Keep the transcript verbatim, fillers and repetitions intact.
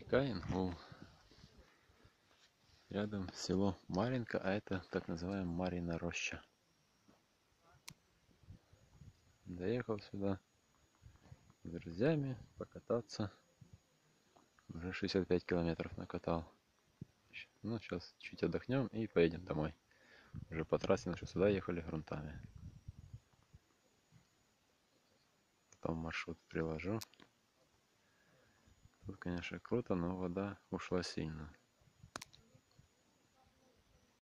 река Ингул. Рядом село Маринка, а это так называемая Марьина роща. Доехал сюда с друзьями покататься. Уже шестьдесят пять километров накатал. Ну, сейчас чуть отдохнем и поедем домой. Уже по трассе, что сюда ехали грунтами. Потом маршрут приложу. Тут, конечно, круто, но вода ушла сильно.